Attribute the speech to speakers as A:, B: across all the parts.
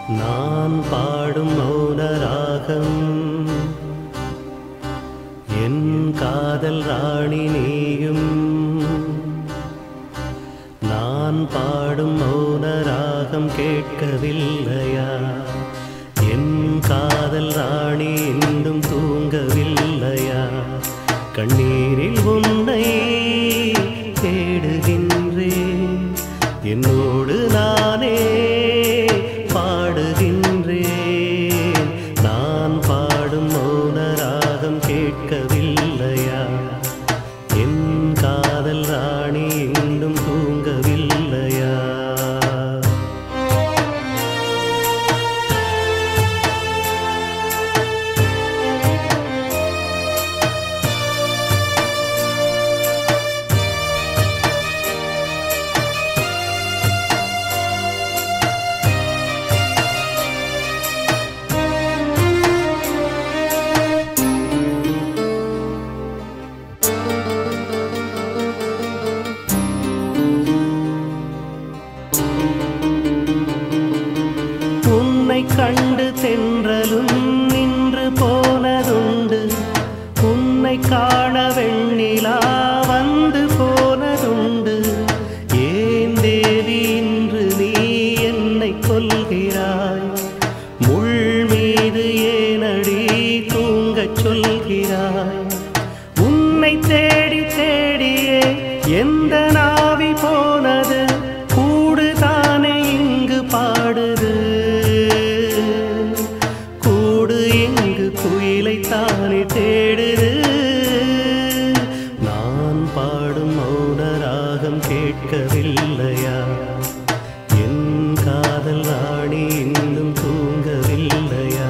A: நான் பாடும் மௌன ராகம் என் காதல் ராணி நீயும். நான் பாடும் மௌன ராகம் கேட்கவில்லையா? என் காதல் ராணி இன்னும் தூங்கவில்லையா? கண்ணீரில் உன்னை தேடுகின்றேன், என்னோடு நானே பாடுகின்றேன். நான் பாடும் மௌன ராகம் கேட்கவில்லையா? என் காதல் ராணி இன்னும் தூங்கவில்லையா? உன்னை கண்டு தென்றலும் நின்று போனதுண்டு, உன்னை காண வெண்ணிலா வந்து போனதுண்டு. ஏன் தேவி இன்று நீ என்னை கொல்கிறாய்? முள் மீது ஏனடி தூங்கச் சொல்கிறாய்? உன்னை தேடி தேடியே எந்த நாவி போனது, கூடு தானே இங்கு பாடுது. தானே தேடுது. நான் பாடும் மௌன ராகம் கேட்கவில்லையா? என் காதல் ராணி இன்னும் தூங்கவில்லையா?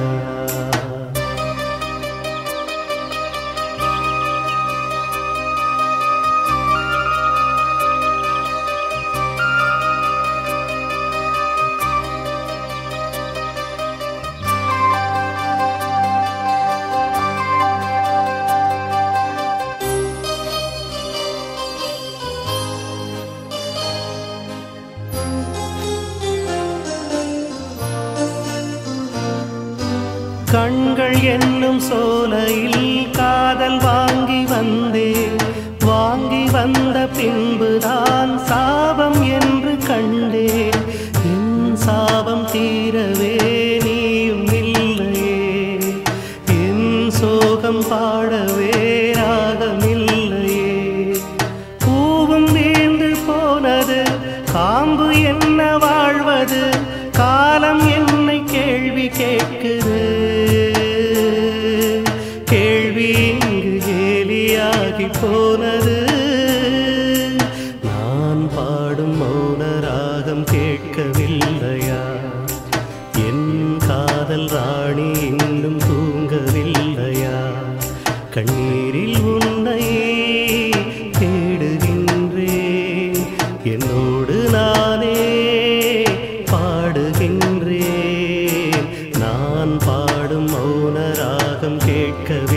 A: கண்கள் என்னும் சோலையில் காதல் வாங்கி வந்தேன், வாங்கி வந்த பின்புதான் சாபம் என்று கண்டேன். என் சாபம் தீரவே நீயும் இல்லையே, என் சோகம் பாடவே ராகமில்லையே. பூவும் வீழ்ந்து போனது, காம்பு என்ன வாழ்வது? காலம் என்னை கேள்வி கேட்குது, கேள்வி இங்கு கேலியாகி போனது. நான் பாடும் மௌன ராகம் கேட்கவில்லையா? என் காதல் ராணி இன்னும் தூங்கவில்லையா? கண்ணீரில் உன்னை தேடுகின்றேன், என்னோடு நானே பாடுகின்றேன். நான் பாடும் மௌன ராகம் கேட்கவில்லையா?